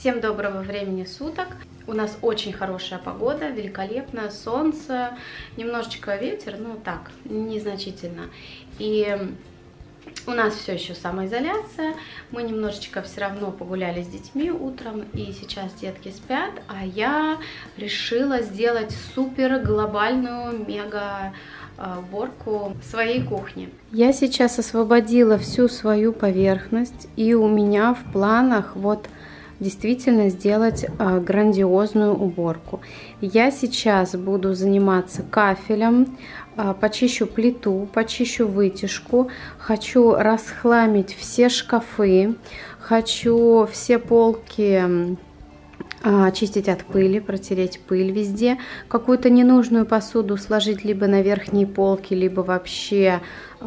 Всем доброго времени суток. У нас очень хорошая погода, великолепное солнце, немножечко ветер, но так, незначительно. И у нас все еще самоизоляция, мы немножечко все равно погуляли с детьми утром, и сейчас детки спят, а я решила сделать супер глобальную мега уборку своей кухни. Я сейчас освободила всю свою поверхность, и у меня в планах вот действительно сделать грандиозную уборку. Я сейчас буду заниматься кафелем, почищу плиту, почищу вытяжку, хочу расхламить все шкафы, хочу все полки очистить от пыли, протереть пыль везде, какую-то ненужную посуду сложить либо на верхние полки, либо вообще,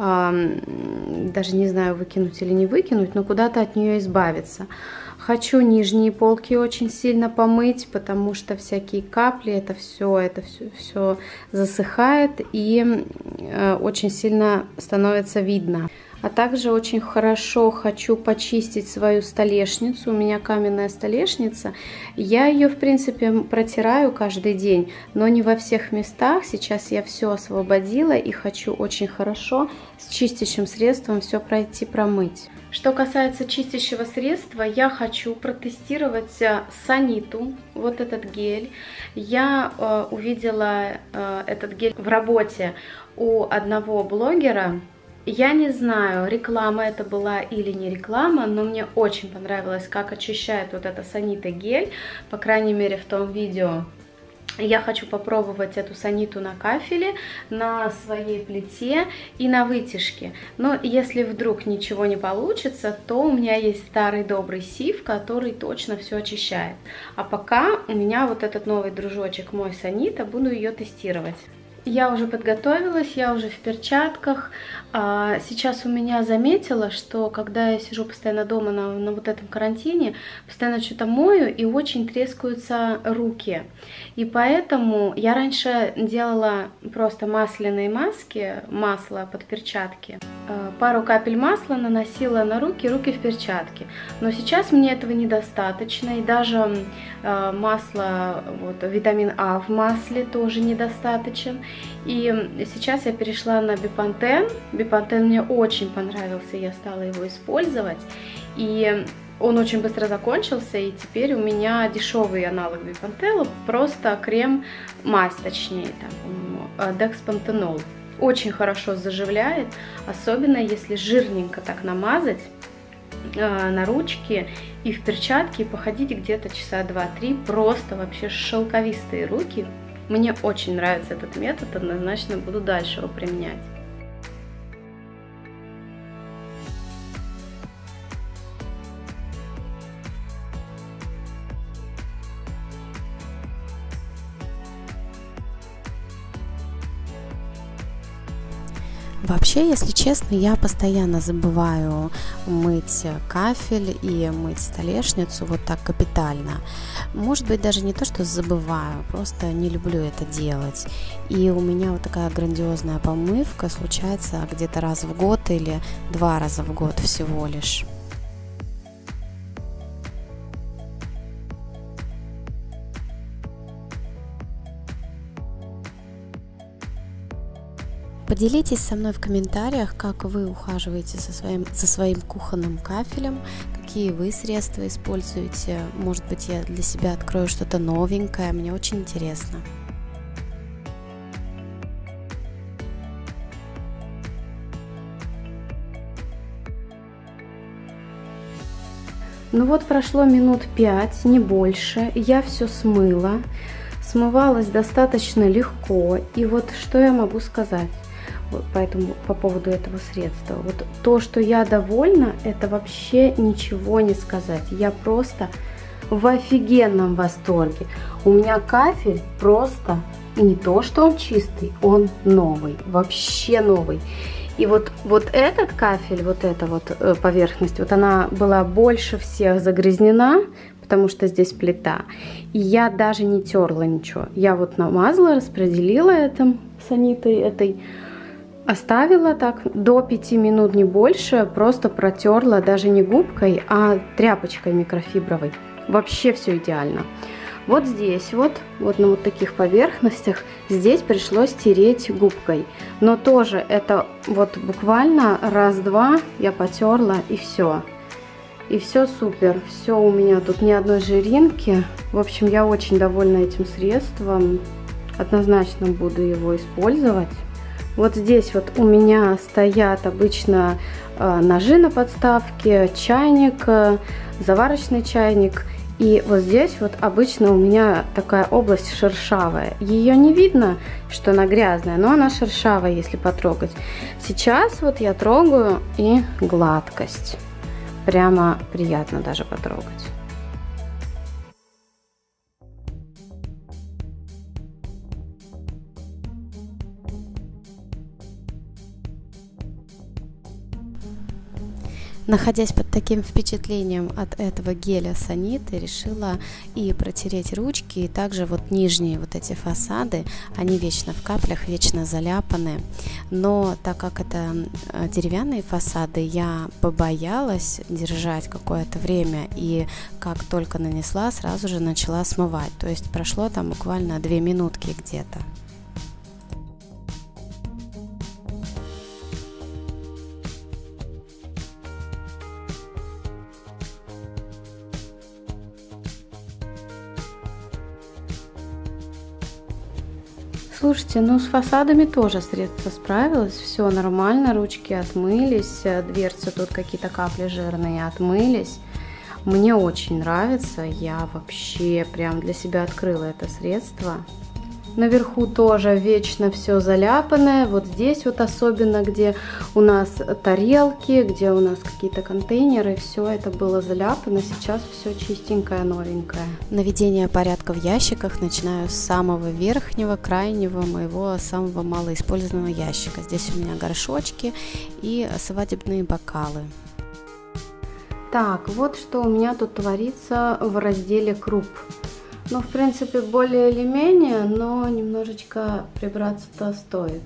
даже не знаю, выкинуть или не выкинуть, но куда-то от нее избавиться. Хочу нижние полки очень сильно помыть, потому что всякие капли, это все засыхает и очень сильно становится видно. А также очень хорошо хочу почистить свою столешницу. У меня каменная столешница. Я ее, в принципе, протираю каждый день, но не во всех местах. Сейчас я все освободила и хочу очень хорошо с чистящим средством все пройти промыть. Что касается чистящего средства, я хочу протестировать Саниту, вот этот гель. Я увидела этот гель в работе у одного блогера. Я не знаю, реклама это была или не реклама, но мне очень понравилось, как очищает вот эта Санита гель, по крайней мере в том видео. Я хочу попробовать эту Саниту на кафеле, на своей плите и на вытяжке. Но если вдруг ничего не получится, то у меня есть старый добрый Сиф, который точно все очищает. А пока у меня вот этот новый дружочек мой Санита, буду ее тестировать. Я уже подготовилась, я уже в перчатках. Сейчас у меня заметила, что когда я сижу постоянно дома на вот этом карантине, постоянно что-то мою и очень трескаются руки. И поэтому я раньше делала просто масляные маски, масло под перчатки. Пару капель масла наносила на руки, руки в перчатки. Но сейчас мне этого недостаточно, и даже масло, вот, витамин А в масле тоже недостаточен. И сейчас я перешла на Бепантен. Бепантен мне очень понравился, я стала его использовать. И он очень быстро закончился, и теперь у меня дешевый аналог Бепантела, просто крем-мазь, точнее, там, Декспантенол. Очень хорошо заживляет, особенно если жирненько так намазать на ручки и в перчатки, и походить где-то часа 2-3, просто вообще шелковистые руки. Мне очень нравится этот метод, однозначно буду дальше его применять. Вообще, если честно, я постоянно забываю мыть кафель и мыть столешницу вот так капитально. Может быть, даже не то, что забываю, просто не люблю это делать. И у меня вот такая грандиозная помывка случается где-то раз в год или 2 раза в год всего лишь. Поделитесь со мной в комментариях, как вы ухаживаете за своим кухонным кафелем, какие вы средства используете. Может быть, я для себя открою что-то новенькое, мне очень интересно. Ну вот прошло минут 5, не больше, я все смыла. Смывалось достаточно легко, и вот что я могу сказать по поводу этого средства. Вот то, что я довольна, это вообще ничего не сказать. Я просто в офигенном восторге. У меня кафель просто не то, что он чистый, он новый, вообще новый. И вот этот кафель, вот эта вот поверхность, вот она была больше всех загрязнена, потому что здесь плита. И я даже не терла ничего. Я вот намазала, распределила это Санитой этой, оставила так до 5 минут, не больше, просто протерла даже не губкой, а тряпочкой микрофибровой. вообще все идеально. Вот здесь вот на вот таких поверхностях, здесь пришлось тереть губкой. Но тоже это вот буквально раз-два я потерла и все. И все супер. Все у меня тут ни одной жиринки. В общем, я очень довольна этим средством. Однозначно буду его использовать. Вот здесь вот у меня стоят обычно ножи на подставке, чайник, заварочный чайник. И вот здесь вот обычно у меня такая область шершавая. Ее не видно, что она грязная, но она шершавая, если потрогать. Сейчас вот я трогаю, и гладкость. Прямо приятно даже потрогать. Находясь под таким впечатлением от этого геля Саниты, решила и протереть ручки, и также вот нижние вот эти фасады, они вечно в каплях, вечно заляпаны. Но так как это деревянные фасады, я побоялась держать какое-то время, и как только нанесла, сразу же начала смывать. То есть прошло там буквально 2 минутки где-то. Слушайте, ну с фасадами тоже средство справилось, все нормально, ручки отмылись, дверцы тут какие-то капли жирные отмылись. Мне очень нравится, я вообще прям для себя открыла это средство. Наверху тоже вечно все заляпанное, вот здесь вот особенно, где у нас тарелки, где у нас какие-то контейнеры, все это было заляпано, сейчас все чистенькое, новенькое. Наведение порядка в ящиках начинаю с самого верхнего, крайнего моего самого малоиспользованного ящика. Здесь у меня горшочки и свадебные бокалы. Так, вот что у меня тут творится в разделе круп. Ну, в принципе, более или менее, но немножечко прибраться-то стоит.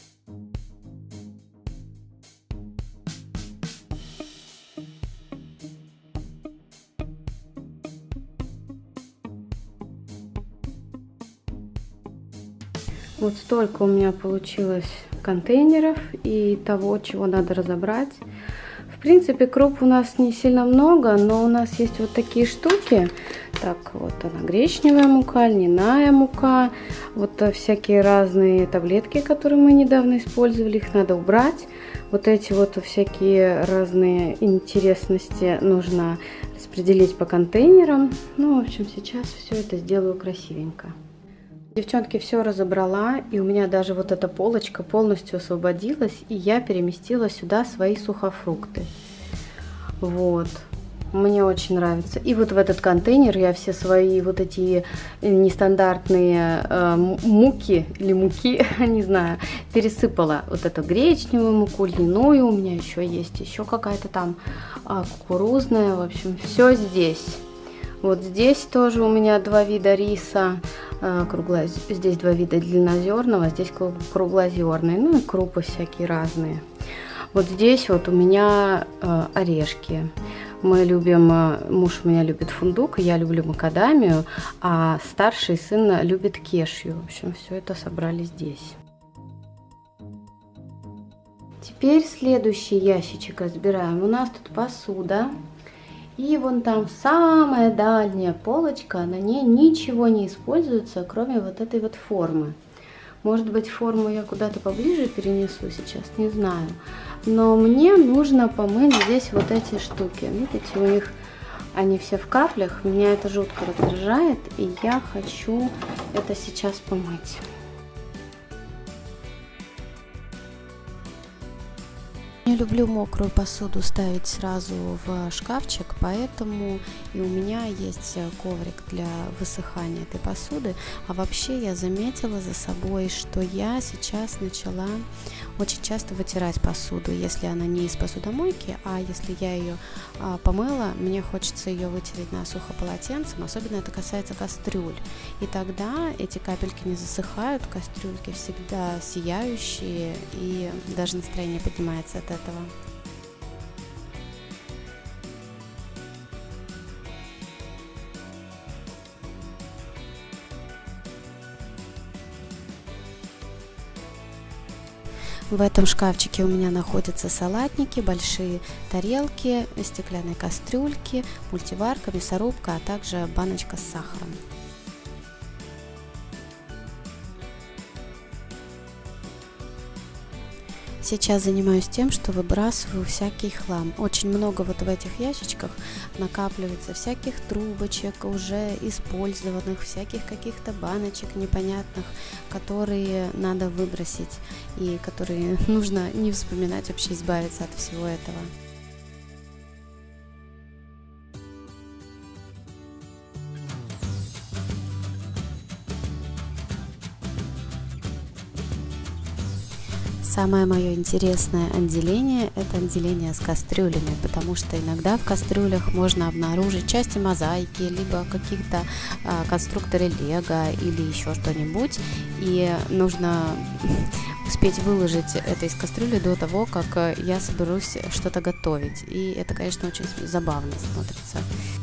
Вот столько у меня получилось контейнеров и того, чего надо разобрать. В принципе, круп у нас не сильно много, но у нас есть вот такие штуки. Так, вот она, гречневая мука, льняная мука, вот всякие разные таблетки, которые мы недавно использовали, их надо убрать. Вот эти вот всякие разные интересности нужно распределить по контейнерам. Ну, в общем, сейчас все это сделаю красивенько. Девчонки, все разобрала, и у меня даже вот эта полочка полностью освободилась, и я переместила сюда свои сухофрукты. Вот. Мне очень нравится. И вот в этот контейнер я все свои вот эти нестандартные муки или муки, не знаю, пересыпала. Вот эту гречневую муку, льняную у меня еще есть, еще какая-то там кукурузная. В общем, все здесь. Вот здесь тоже у меня 2 вида риса. Здесь 2 вида длиннозерного, здесь круглозерный. Ну и крупы всякие разные. Вот здесь вот у меня орешки. Мы любим, муж у меня любит фундук, я люблю макадамию, а старший сын любит кешью. В общем, все это собрали здесь. Теперь следующий ящичек разбираем. У нас тут посуда. И вон там самая дальняя полочка, на ней ничего не используется, кроме вот этой вот формы. Может быть, форму я куда-то поближе перенесу сейчас, не знаю. Но мне нужно помыть здесь вот эти штуки. Видите, у них они все в каплях. Меня это жутко раздражает, и я хочу это сейчас помыть. Не люблю мокрую посуду ставить сразу в шкафчик, поэтому и у меня есть коврик для высыхания этой посуды. А вообще я заметила за собой, что я сейчас начала очень часто вытирать посуду, если она не из посудомойки, а если я ее помыла, мне хочется ее вытереть насухо полотенцем, особенно это касается кастрюль. И тогда эти капельки не засыхают, кастрюльки всегда сияющие, и даже настроение поднимается от этого. В этом шкафчике у меня находятся салатники, большие тарелки, стеклянные кастрюльки, мультиварка, мясорубка, а также баночка с сахаром. Сейчас занимаюсь тем, что выбрасываю всякий хлам. Очень много вот в этих ящичках накапливается всяких трубочек, уже использованных, всяких каких-то баночек непонятных, которые надо выбросить и которые нужно не вспоминать, вообще избавиться от всего этого. Самое мое интересное отделение – это отделение с кастрюлями, потому что иногда в кастрюлях можно обнаружить части мозаики, либо каких-то конструкторы лего или еще что-нибудь, и нужно успеть выложить это из кастрюли до того, как я соберусь что-то готовить, и это, конечно, очень забавно смотрится.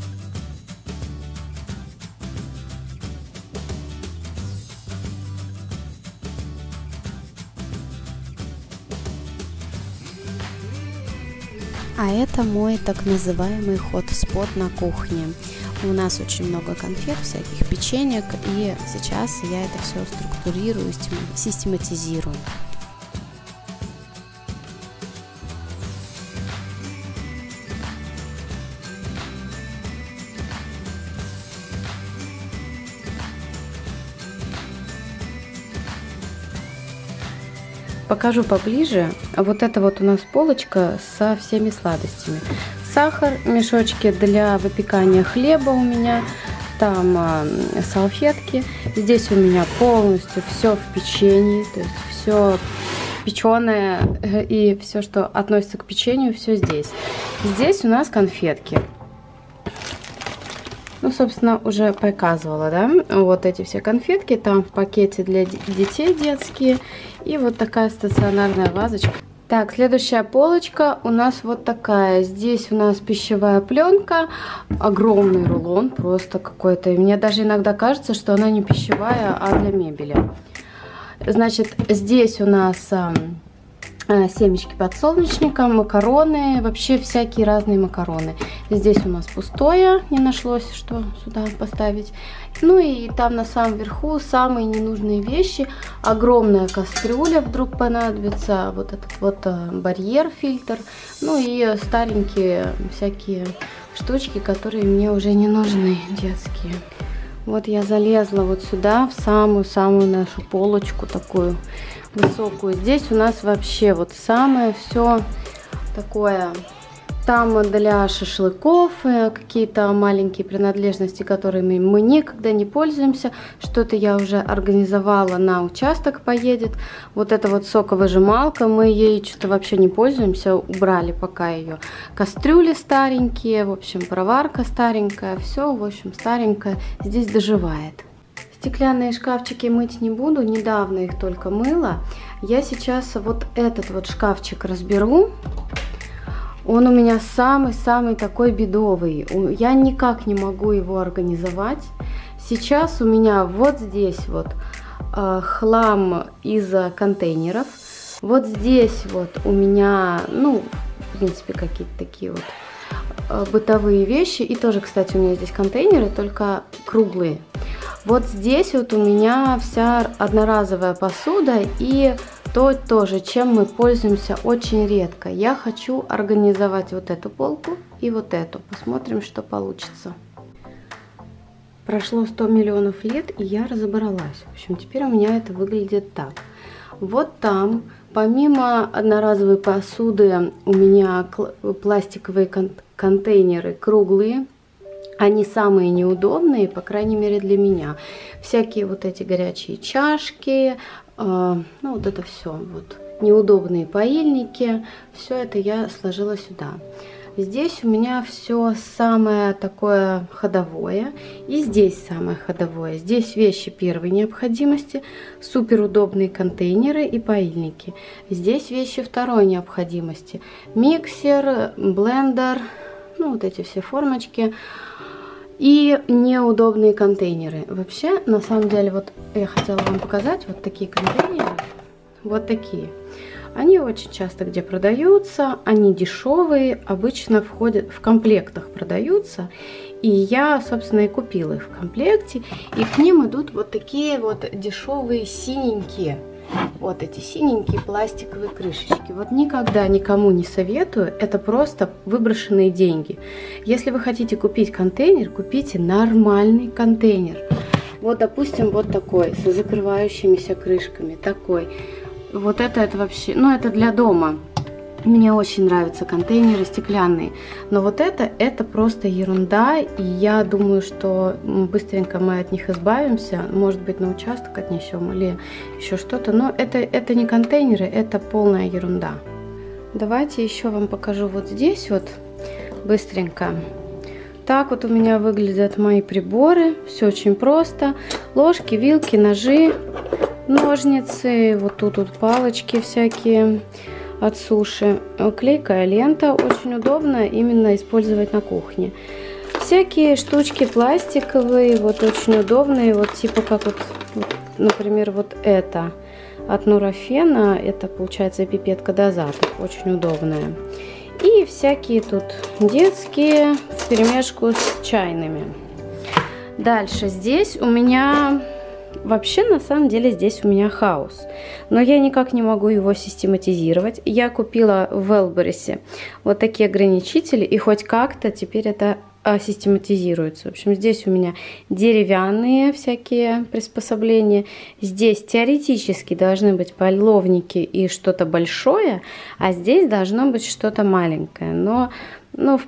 А это мой так называемый хот-спот на кухне. У нас очень много конфет, всяких печенек, и сейчас я это все структурирую, систематизирую. Покажу поближе. Вот это вот у нас полочка со всеми сладостями. Сахар, мешочки для выпекания хлеба у меня, там салфетки. Здесь у меня полностью все в печенье, то есть все печеное и все, что относится к печенью, все здесь. Здесь у нас конфетки. Ну, собственно, уже показывала, да, вот эти все конфетки, там в пакете для детей детские, и вот такая стационарная вазочка. Так, следующая полочка у нас вот такая, здесь у нас пищевая пленка, огромный рулон, просто какой-то, и мне даже иногда кажется, что она не пищевая, а для мебели. Значит, здесь у нас семечки подсолнечника, макароны, вообще всякие разные макароны. Здесь у нас пустое, не нашлось, что сюда поставить. Ну и там на самом верху самые ненужные вещи. Огромная кастрюля вдруг понадобится, вот этот вот барьер, фильтр. Ну и старенькие всякие штучки, которые мне уже не нужны, детские. Вот я залезла вот сюда, в самую-самую нашу полочку такую высокую. Здесь у нас вообще вот самое все такое. Там для шашлыков какие-то маленькие принадлежности, которыми мы никогда не пользуемся. Что-то я уже организовала, на участок поедет. Вот это вот соковыжималка, мы ей что-то вообще не пользуемся, убрали пока ее. Кастрюли старенькие, в общем, проварка старенькая, все, в общем, старенькое здесь доживает. Стеклянные шкафчики мыть не буду, недавно их только мыла. Я сейчас вот этот вот шкафчик разберу. Он у меня самый-самый такой бедовый. Я никак не могу его организовать. Сейчас у меня вот здесь вот хлам из контейнеров. Вот здесь вот у меня, ну, в принципе, какие-то такие вот бытовые вещи. И тоже, кстати, у меня здесь контейнеры, только круглые. Вот здесь вот у меня вся одноразовая посуда и то тоже, чем мы пользуемся очень редко. Я хочу организовать вот эту полку и вот эту. Посмотрим, что получится. Прошло 100 миллионов лет, и я разобралась. В общем, теперь у меня это выглядит так. Вот там, помимо одноразовой посуды, у меня пластиковые контейнеры круглые. Они самые неудобные, по крайней мере для меня. Всякие вот эти горячие чашки, ну вот это все, вот неудобные поильники, все это я сложила сюда. Здесь у меня все самое такое ходовое, и здесь самое ходовое. Здесь вещи первой необходимости, супер удобные контейнеры и поильники. Здесь вещи второй необходимости, миксер, блендер, ну вот эти все формочки. И неудобные контейнеры. Вообще, на самом деле, вот я хотела вам показать вот такие контейнеры. Вот такие. Они очень часто где продаются, они дешевые, обычно входят в комплектах, продаются. И я, собственно, и купила их в комплекте. И к ним идут вот такие вот дешевые синенькие. Вот эти синенькие пластиковые крышечки. Вот никогда никому не советую. Это просто выброшенные деньги. Если вы хотите купить контейнер, купите нормальный контейнер. Вот, допустим, вот такой, с закрывающимися крышками. Такой. Вот это вообще, ну, это для дома. Мне очень нравятся контейнеры стеклянные, но вот это просто ерунда, и я думаю, что быстренько мы от них избавимся, может быть, на участок отнесем или еще что-то, но это не контейнеры, это полная ерунда. Давайте еще вам покажу вот здесь вот быстренько. Так вот у меня выглядят мои приборы, все очень просто: ложки, вилки, ножи, ножницы, вот тут вот палочки всякие от суши, клейкая лента, очень удобно именно использовать на кухне. Всякие штучки пластиковые, вот очень удобные, вот типа как вот, например, вот это от Нурофена, это получается пипетка дозатор, очень удобная. И всякие тут детские вперемешку с чайными. Дальше здесь у меня... Вообще, на самом деле, здесь у меня хаос. Но я никак не могу его систематизировать. Я купила в Wildberries вот такие ограничители, и хоть как-то теперь это систематизируется. В общем, здесь у меня деревянные всякие приспособления. Здесь теоретически должны быть половники и что-то большое, а здесь должно быть что-то маленькое. Но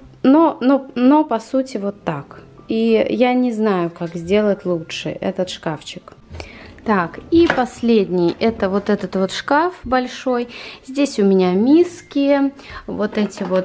по сути вот так. И я не знаю, как сделать лучше этот шкафчик. Так, и последний, это вот этот вот шкаф большой. Здесь у меня миски, вот эти вот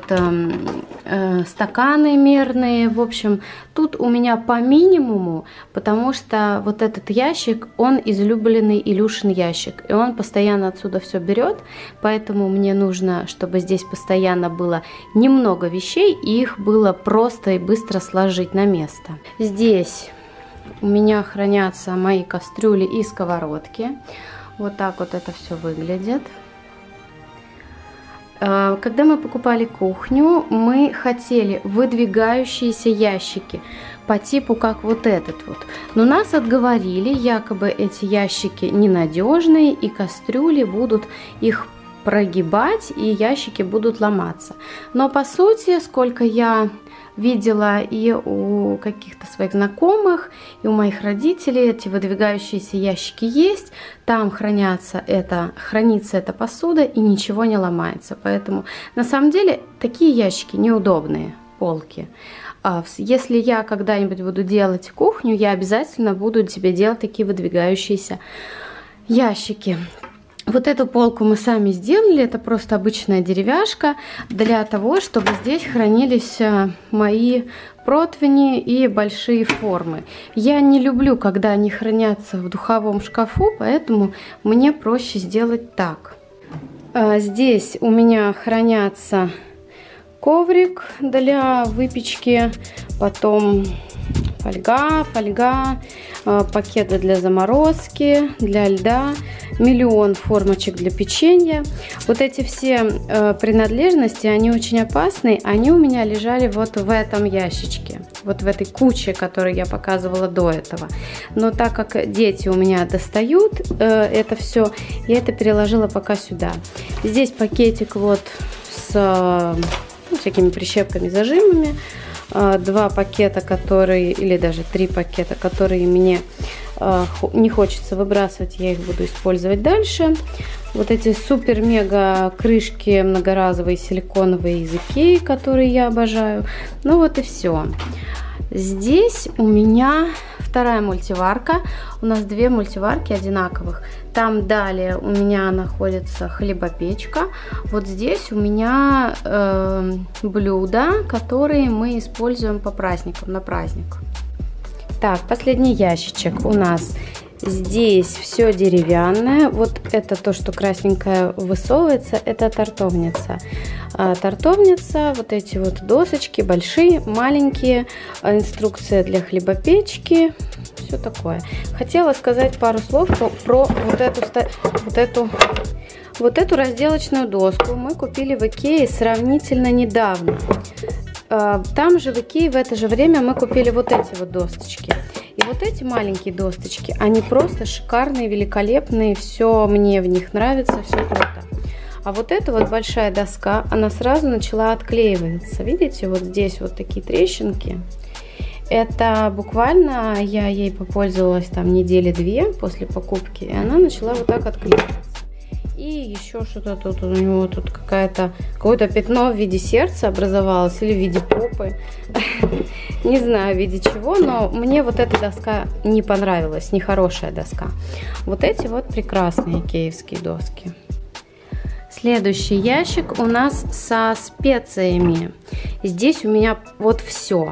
стаканы мерные. В общем, тут у меня по минимуму, потому что вот этот ящик, он излюбленный Илюшин ящик. И он постоянно отсюда все берет, поэтому мне нужно, чтобы здесь постоянно было немного вещей, и их было просто и быстро сложить на место. Здесь... у меня хранятся мои кастрюли и сковородки. Вот так вот это все выглядит. Когда мы покупали кухню, мы хотели выдвигающиеся ящики по типу как вот этот вот. Но нас отговорили, якобы эти ящики ненадежные, и кастрюли будут их прогибать, и ящики будут ломаться. Но по сути, сколько я видела и у каких-то своих знакомых, и у моих родителей, эти выдвигающиеся ящики есть. Там хранится эта посуда, и ничего не ломается. Поэтому на самом деле такие ящики неудобные, полки. Если я когда-нибудь буду делать кухню, я обязательно буду себе делать такие выдвигающиеся ящики. Вот эту полку мы сами сделали, это просто обычная деревяшка для того, чтобы здесь хранились мои противни и большие формы. Я не люблю, когда они хранятся в духовом шкафу, поэтому мне проще сделать так. Здесь у меня хранятся коврик для выпечки, потом фольга, пакеты для заморозки, для льда, миллион формочек для печенья. Вот эти все принадлежности, они очень опасные. Они у меня лежали вот в этом ящичке, вот в этой куче, которую я показывала до этого. Но так как дети у меня достают это все, я это переложила пока сюда. Здесь пакетик вот с всякими прищепками, зажимами. 2 пакета, которые, или даже 3 пакета, которые мне не хочется выбрасывать, я их буду использовать дальше. Вот эти супер-мега крышки многоразовые силиконовые из Икеи, которые я обожаю. Ну вот и все. Здесь у меня вторая мультиварка. У нас 2 мультиварки одинаковых. Там далее у меня находится хлебопечка. Вот здесь у меня блюда, которые мы используем по праздникам, на праздник. Так, последний ящичек у нас. Здесь все деревянное. Вот это то, что красненькое высовывается, это тортовница. Тортовница, вот эти вот досочки, большие, маленькие, инструкция для хлебопечки, все такое. Хотела сказать пару слов про вот эту Вот эту разделочную доску мы купили в Икее сравнительно недавно. Там же в Икее в это же время мы купили вот эти вот досточки. И вот эти маленькие досточки, они просто шикарные, великолепные, все мне в них нравится, все круто. А вот эта вот большая доска, она сразу начала отклеиваться. Видите, вот здесь вот такие трещинки. Это буквально я ей попользовалась там недели 2 после покупки, и она начала вот так отклеиваться. И еще что-то тут у него тут какое-то пятно в виде сердца образовалось или в виде попы. Не знаю в виде чего, но мне вот эта доска не понравилась, нехорошая доска. Вот эти вот прекрасные икеевские доски. Следующий ящик у нас со специями. Здесь у меня вот все.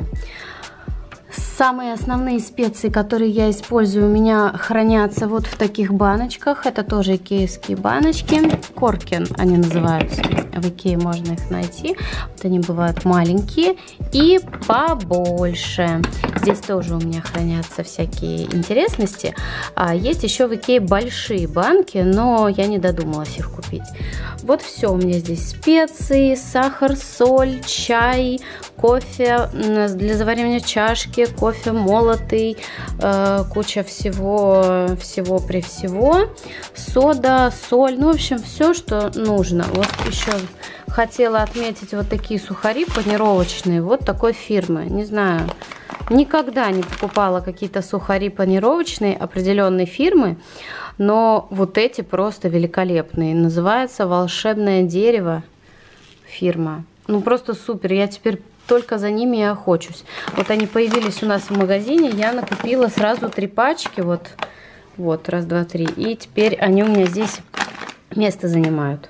Самые основные специи, которые я использую, у меня хранятся вот в таких баночках. Это тоже икеевские баночки. Коркин они называются. В Икее можно их найти. Вот они бывают маленькие и побольше. Здесь тоже у меня хранятся всякие интересности. А есть еще в Икее большие банки, но я не додумалась их купить. Вот все у меня здесь: специи, сахар, соль, чай, кофе для заваривания чашки, кофе молотый, куча всего при всего, сода, соль, ну, в общем, все, что нужно. Вот еще хотела отметить вот такие сухари панировочные, вот такой фирмы. Не знаю, никогда не покупала какие-то сухари панировочные определенной фирмы, но вот эти просто великолепные. Называется «Волшебное дерево» фирма. Ну, просто супер, я теперь только за ними и охочусь. Вот они появились у нас в магазине, я накупила сразу 3 пачки, вот, раз, два, три, и теперь они у меня здесь место занимают.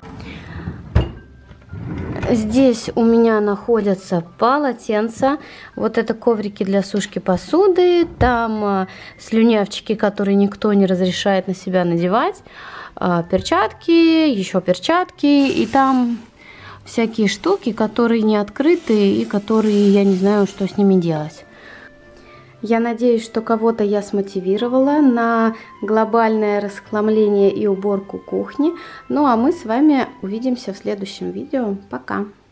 Здесь у меня находятся полотенца, вот это коврики для сушки посуды, там слюнявчики, которые никто не разрешает на себя надевать, перчатки, еще перчатки, и там всякие штуки, которые не открыты и которые я не знаю, что с ними делать. Я надеюсь, что кого-то я смотивировала на глобальное расхламление и уборку кухни. Ну а мы с вами увидимся в следующем видео. Пока!